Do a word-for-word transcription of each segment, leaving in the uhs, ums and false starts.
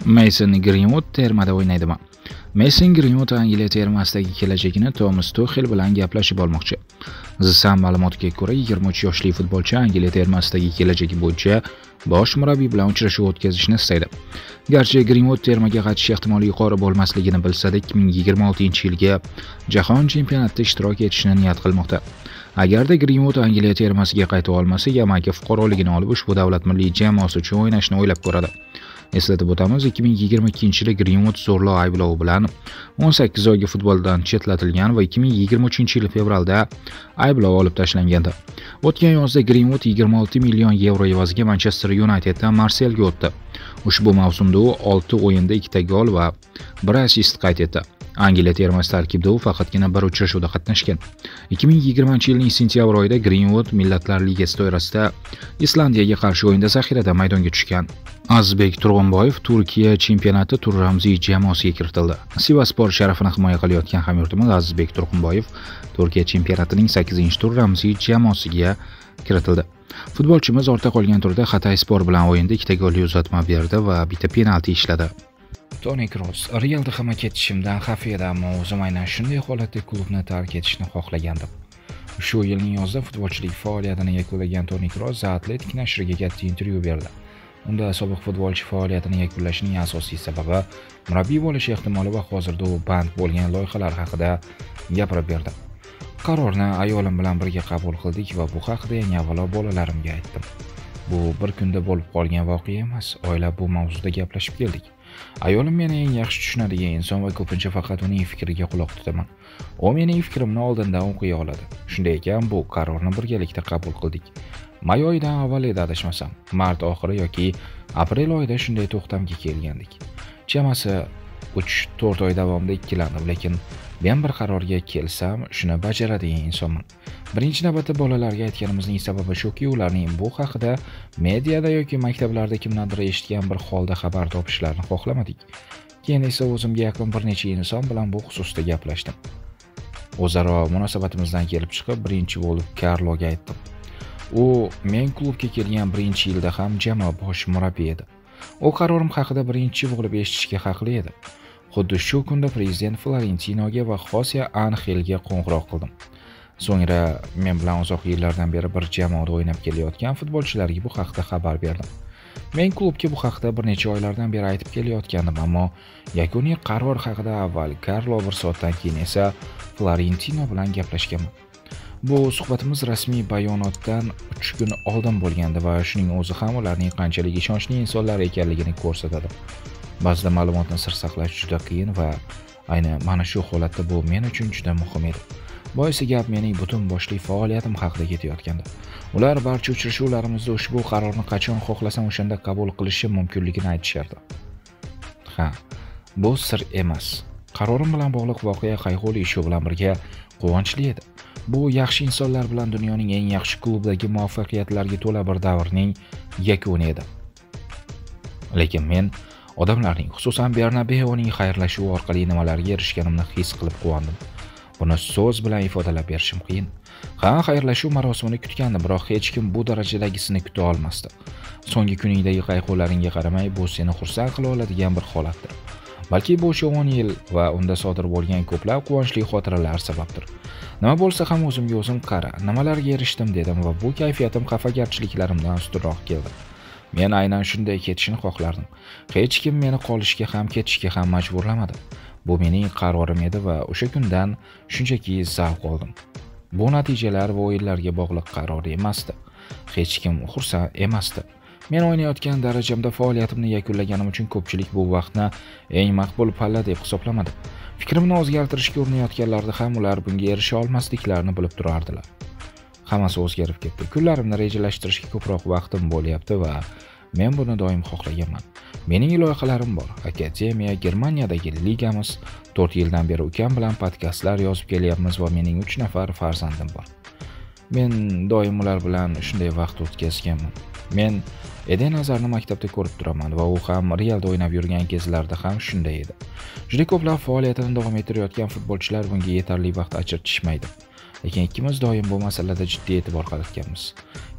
Mason Greenwood termada o'ynaydimi? Mason Greenwood Angliya termasidagi kelajagini Thomas Tuchel bilan gaplashib olmoqchi. The Sun ma'lumotiga ko'ra, yigirma uch yoshli futbolchi Angliya termasidagi kelajagi bo'yicha bosh murabbiy bilan uchrashuv o'tkazishni istaydi. Garchi Greenwood termaga qaytish ehtimoli yuqori bo'lmasligini bilsa-da, ikki ming yigirma oltinchi yilga Jahon chempionatida ishtirok etishni niyat qilmoqda. Agarda Greenwood Angliya termasiga qayta olmasa, Yamayka fuqaroligini olib ushbu davlat milliy jamoasi uchun o'ynashni o'ylab ko'radi. Eslatib o'tamiz, ikki ming yigirma ikkinchi yilda Greenwood zo'rlov ayblovi bilan o'n sakkiz oyga futboldan chetlatilgan va ikki ming yigirma uchinchi yil fevralda ayblov olib tashlangandi. O'tgan yozda Greenwood yigirma olti million yevro evaziga Manchester Uniteddan Marselga o'tdi. Ushbu mavsumda u olti o'yinda ikkita gol va bir assist qayd etdi. Angliya termasi tarkibida u faqatgina bir uchrashuvda qatnashgan. ikki ming yigirmanchi yilning sentyabr oyida Greenwood Millatlar Ligasi doirasida Islandiyaga qarshi o'yinda zaxirada maydonga tushgan. Azizbek Turg'unboyev Turkiya chempionati tur ramziy jamoasiga kiritildi. Sivasspor sharafini himoya qilayotgan hamyurtimiz Azizbek Turg'unboyev Turkiya chempionatining sakkizinchi tur ramziy jamoasiga kiritildi. Futbolchimiz ortda qolgan turda Hatayspor bilan o'yinda ikkita golli uzatma berdi va bitta penalti ishladi. Toni Kroos: Realda ham ketishimdan xafa edi, ammo o'zim aynan shunday holatda klubni tark etishni xohlagandim. Shu yilning yozida futbolchilik faoliyatini yakunlagan Toni Kroos The Athletic nashriga katta intervyu berdi. Unda sobiq futbolchi faoliyatini yakunlashining asosiy sababi murabbiy bo'lish ehtimoli va hozirda u band bo'lgan loyihalar haqida gapirib berdi. Qarorni ayolim bilan birga qabul qildik va bu haqida eng avvalo bolalarimga aytdim. Bu bir kunda bo'lib qolgan voqea emas, oila bu mavzuda gaplashib keldik. Ayolim meni eng yaxshi tushunadigan inson va ko'pincha faqat uning fikriga quloq tutaman. U mening fikrimni oldindan o'qiy oladi. Shunday ekan, bu qarorni birgalikda qabul qildik. May oyidan avval edi adashmasam, mart oxiri yoki aprel oyida shunday to'xtamga kelgandik. Chamasi uch to'rt oy davomida ikkilandim, lekin men bir qarorga kelsam, shuni bajaradigan insonman. Birinchi navbatda bolalarga aytganimizning sababi shuki, ularning bu haqida mediada yoki maktablarda kimdandir eshitgan bir holda xabar topishlarini xohlamadik. Keyin esa o'zimga yaqin bir necha inson bilan bu xususda gaplashdim. O'zaro munosabatimizdan kelib chiqib, birinchi bo'lib Karloga aytdim. U men klubga kelgan birinchi yilda ham jamoa bosh murabbiy edi. U qarorim haqida birinchi bo'lib eshitishga haqli edi. Xuddi shu kunda prezident Florentinoga va Xose Anxelga qo'ng'iroq qildim. So'ngra men bilan uzoq yillardan beri bir jamoada o'ynab kelayotgan futbolchilarga bu haqda xabar berdim. Men klubga bu haqda bir necha oylardan beri aytib kelayotgandim, ammo yakuniy qaror haqida avval Karlo, bir soatdan keyin esa Florentino bilan gaplashganman. Bu suhbatimiz rasmiy bayonotdan uch kun oldin bo'lgandi va shuning o'zi ham ularning qanchalik ishonchli insonlar ekanligini ko'rsatadi. Ba'zida ma'lumotni sir saqlash juda qiyin va ayni mana shu holatda bu men uchun juda muhim edi. Boisi gap mening butun boshli faoliyatim haqida ketayotgandi. Ular barcha uchrashuvlarimizda ushbu qarorni qachon xohlasam o'shanda qabul qilishim mumkinligini aytishardi. Ha, bu sir emas. Qarorim bilan bog'liq voqea qayg'uli shu bilan birga quvonchli edi. Bu yaxshi insonlar bilan dunyoning eng yaxshi klubidagi muvaffaqiyatlarga to'la bir davrning yakuni edi. Lekin men odamlarning, xususan Bernabeuning xayrlashuvi orqali nimalarga erishganimni his qilib quvondim. Buni so'z bilan ifodalab berishim qiyin. Ha, xayrlashuv marosimini kutgandim, biroq hech kim bu darajadagisini kuta olmasdi. So'nggi kuningdagi qayg'ularingga qaramay, bu seni xursand qila oladigan bir holatdir. Balki bu o'sha o'n yil va unda sodir bo'lgan ko'plab quvonchli xotiralar sababdir. Nima bo'lsa ham o'zimga o'zim qara, nimalarga erishdim dedim va bu kayfiyatim xafagarchiliklarimdan ustunroq keldi. Men aynan shunday ketishni xohlardim. Hech kim meni qolishga ham ketishga ham majburlamadi. Bu mening qarorim edi va o'sha kundan shunchaki zavq oldim. Bu natijalar va o'yinlarga bog'liq qaror emasdi. Hech kim xursand emasdi. Men o'ynayotgan darajamda faoliyatimni yakunlaganim uchun ko'pchilik bu vaqtni eng maqbul palla deb hisoblamadi. Fikrimni o'zgartirishga urinayotganlarda ham ular bunga erisha olmasliklarini bilib turardilar. Hammasi o'zgarib ketdi. Kunlarimni rejalashtirishga ko'proq vaqtim bo'lyapti va men buni doim xohlaganman. Mening loyihalarim bor. Akademiya, Germaniyadagi ligamiz, to'rt yildan beri ukam bilan podkastlar yozib kelyapmiz va mening uch nafar farzandim bor. Men doim ular bilan shunday vaqt o'tkazganman. Men Eden Hazardni maktabda ko'rib turaman va u ham Realda o'ynab yurgan kezlarda ham shunday edi. Juda ko'plab faoliyatini davom ettirayotgan futbolchilar bunga yetarli vaqt ajratishmaydi. Lekin ikkimiz doim bu masalada jiddiy e'tibor qaratganmiz.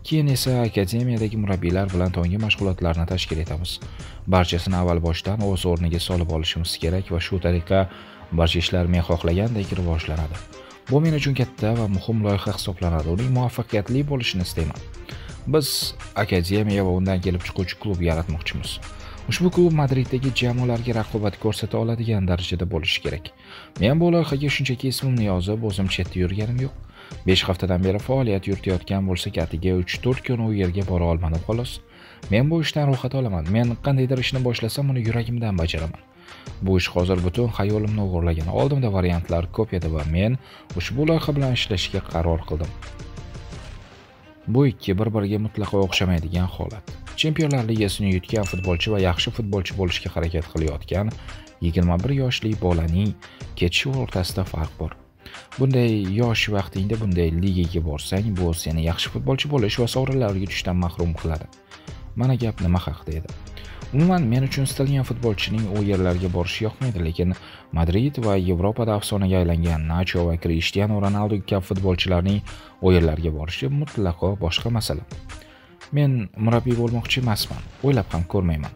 Keyin esa akademiyadagi murabbiylar bilan tungi mashg'ulotlarni tashkil etamiz. Barchasini avval boshdan o'z o'rniga solib olishimiz kerak va shu tariqa barcha ishlar men xohlagandek rivojlanadi. Bu men uchun katta va muhim loyiha hisoblanadi. Uning muvaffaqiyatli bo'lishini istayman. Biz akademiya va undan kelib chiquvchi klub yaratmoqchimiz. Ushbu klub Madriddagi jamoalarga raqobat ko'rsata oladigan darajada bo'lishi kerak. Men bu loyihaga shunchaki ismimni yozib, o'zim chetda yurganim yo'q. besh haftadan beri faoliyat yuritayotgan bo'lsa, katiga uch to'rt kun u yerga bora olmadim xolos. Men bu ishdan rohat olaman. Men qandaydir ishni boshlasam, uni yuragimdan bajaraman. Bu ish hozir butun xayolimni o'g'irlagan. Oldimda variantlar ko'p edi va men ushbu loyiha bilan ishlashga qaror qildim. Bu ikki bir-biriga mutlaqo o'xshamaydigan holat. Chempionlar Ligasini yutgan futbolchi va yaxshi futbolchi bo'lishga harakat qilayotgan yigirma bir yoshli bolaning ketishi o'rtasida farq bor. Bunday yosh vaqtingda bunday ligaga borsang, bu seni yaxshi futbolchi bo'lish va sovrinlarga tushishdan mahrum qiladi. Mana gap nima haqida edi? Umuman men uchun istalgan futbolchining u yerlarga borishi yoqmaydi, lekin Madrid va Yevropada afsonaga aylangan Nacho va Cristiano Ronaldo kabi futbolchilarning u yerlarga borishi mutlaqo boshqa masala. Men murabbiy bo'lmoqchi emasman, o'ylab ham ko'rmayman.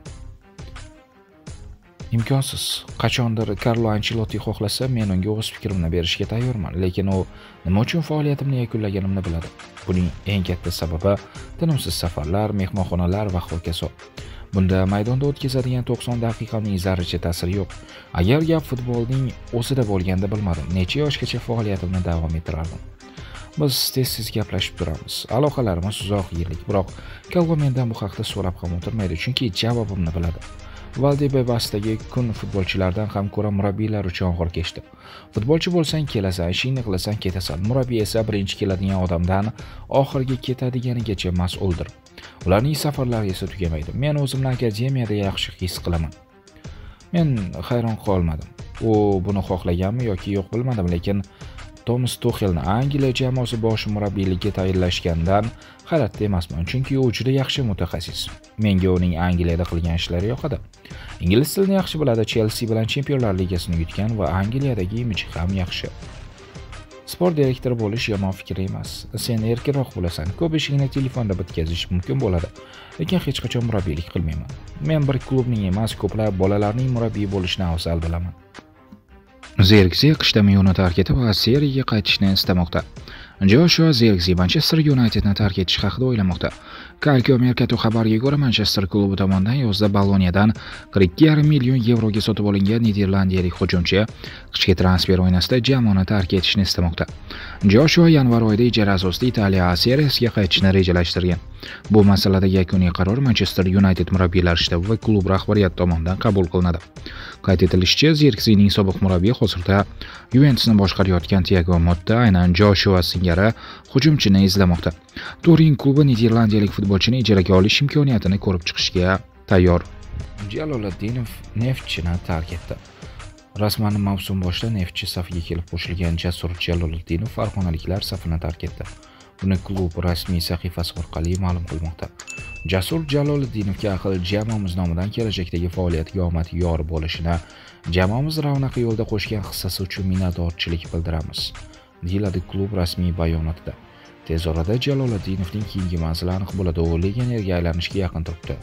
Imkonsiz. Qachondir Carlo Ancelotti xohlasa, men unga o'z fikrimni berishga tayyorman, lekin u nima uchun faoliyatimni yakunlaganimni biladi. Buning eng katta sababi tinimsiz safarlar, mehmonxonalar va hokazo. Bunda maydonda o'tkazadigan to'qson daqiqaning zarracha ta'siri yo'q. Agar gap futbolning o'zida bo'lganda bilmadim, necha yoshgacha faoliyatimni davom ettirardim. Biz tez-tez gaplashib turamiz. Aloqalarimiz uzoq yillik, biroq Kalvo mendan bu haqda so'rab ham o'tirmaydi, chunki javobimni biladi. Valdebebasdagi kun futbolchilardan ham ko'ra murabbiylar uchun og'ir kechdi. Futbolchi bo'lsang kelasan, ishingni qilasan, ketasan. Murabbiy esa birinchi keladigan odamdan oxirgi ketadiganigacha mas'uldir. Ularning safarlari esa tugamaydi. Men o'zimni akademiyada yaxshi his qilaman. Men hayron qolmadim. U buni xohlaganmi yoki yo'q bilmadim, lekin Thomas Tuchelni Angliya jamoasi bosh murabbiyligiga tayinlashgandan hayratda emasman, chunki u juda yaxshi mutaxassis. Menga uning Angliyada qilgan ishlari yoqadi. Ingliz tilini yaxshi biladi, Chelsea bilan Chempionlar Ligasini yutgan va Angliyadagi imiji ham yaxshi. Sport direktori bo'lish yomon fikr emas. Sen erkinroq bo'lasan, ko'p ishingni telefonda bitkazish mumkin bo'ladi, lekin hech qachon murabbiylik qilmayman. Men bir klubning emas, ko'plab bolalarning murabbiyi bo'lishni afzal bilaman. Zirkzi qishda Myuni tark etib, Seriyaga qaytishni istamoqda. Joshua Zirkzi Manchester Unitedni tark etish haqida o'ylamoqda. Calcio Mercato xabariga ko'ra, Manchester klubi tomonidan yozda Boloniyadan qirq ikki yarim million yevroga sotib olingan niderlandiyalik hujumchi qishki transfer o'ynasida jamoani tark etishni istamoqda. Joshua yanvar oyida ijara asosida Italiya A seriyasiga qaytishni rejalashtirgan. Bu masalada yakuniy qaror Manchester United murabbiylar shtabi va klub rahbariyati tomonidan qabul qilinadi. Qayd etilishicha, Zirkzining sobiq murabbiyi hozirda Juventusni boshqarayotgan Thiago Motta aynan Joshua singari hujumchini izlamoqda. Turin klubi niderlandiyalik futbolchini ijaraga olish imkoniyatini ko'rib chiqishga tayyor. Jaloliddinov Neftchini tark etdi. Rasman mavsum boshida Neftchi safiga kelib qo'shilgan Jasur Jaloliddinov farg'onaliklar safini tark etdi. Buni klub rasmiy sahifasi orqali ma'lum qilmoqda. Jasur Jaloliddinovga aql jamoamiz nomidan kelajakdagi faoliyatiga omad yor bo'lishini, jamoamiz ravnaqi yo'lda qo'shgan hissasi uchun minnatdorchilik bildiramiz, deyiladi klub rasmiy bayonotida. Tez orada Jaloliddinovning keyingi manzili aniq bo'ladi. U legionerga aylanishga yaqin turibdi.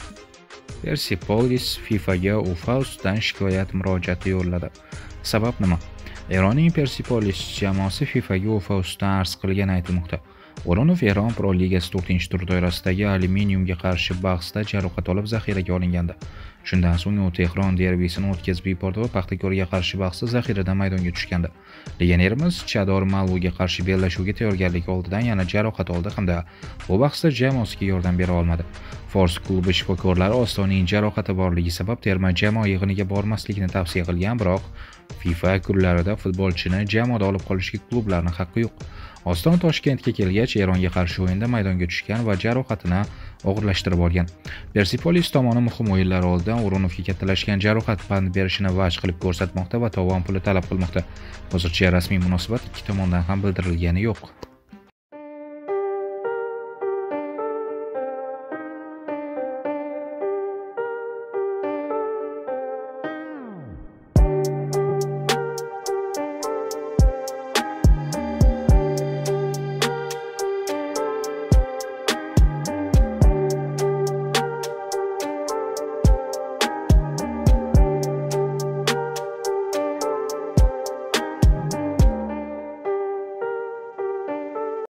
Persepolis FIFAga Ufaustdan shikoyat murojaati yo'lladi. Sabab nima? Eronning Persepolis jamoasi FIFAga Ufaustdan arz qilgani aytilmoqda. O'runov Eron Pro Ligasi to'rtinchi tur doirasidagi alyuminiumga qarshi bahsda jarohat olib zaxiraga olingandi. Shundan so'ng u Tehron derbisini o'tkazib yubordi va Paxtakorga qarshi bahsda zaxiradan maydonga tushgandi. Legionerimiz Chador Malvuga qarshi bellashuvga tayyorgarlik oldidan yana jarohat oldi hamda bu bahsda jamoasiga yordam bera olmadi. Fors klubi shifokorlari Ostonning jarohati borligi sabab terma jamoa yig'iniga bormaslikni tavsiya qilgan, biroq FIFA kunlarida futbolchini jamoada olib qolishga klublarning haqqi yo'q. Oston Toshkentga kelgach, Eronga qarshi o'yinda maydonga tushgan va jarohatini og'irlashtirib olgan. Persepolis tomoni muhim o'yinlar oldidan O'runovga kattalashgan jarohat pand berishini vaj qilib ko'rsatmoqda va tovon puli talab qilmoqda. Hozircha rasmiy munosabat ikki tomondan ham bildirilgani yo'q.